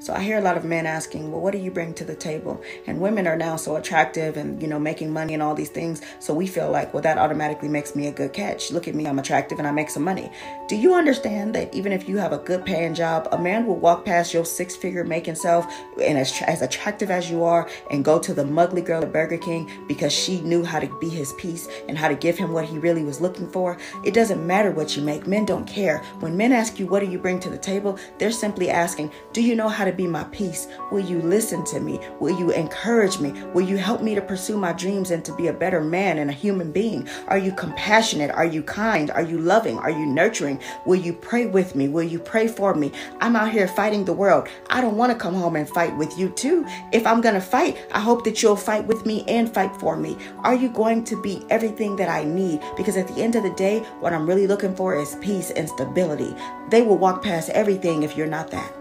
So I hear a lot of men asking, well, what do you bring to the table? And women are now so attractive and, making money and all these things. So we feel like, well, that automatically makes me a good catch. Look at me, I'm attractive and I make some money. Do you understand that even if you have a good paying job, a man will walk past your 6-figure making self and as attractive as you are and go to the mugly girl at Burger King because she knew how to be his piece and how to give him what he really was looking for? It doesn't matter what you make. Men don't care. When men ask you, what do you bring to the table? They're simply asking, do you know how to be my peace? Will you listen to me? Will you encourage me? Will you help me to pursue my dreams and to be a better man and a human being? Are you compassionate? Are you kind? Are you loving? Are you nurturing? Will you pray with me? Will you pray for me? I'm out here fighting the world. I don't want to come home and fight with you too. If I'm going to fight, I hope that you'll fight with me and fight for me. Are you going to be everything that I need? Because at the end of the day, what I'm really looking for is peace and stability. They will walk past everything if you're not that.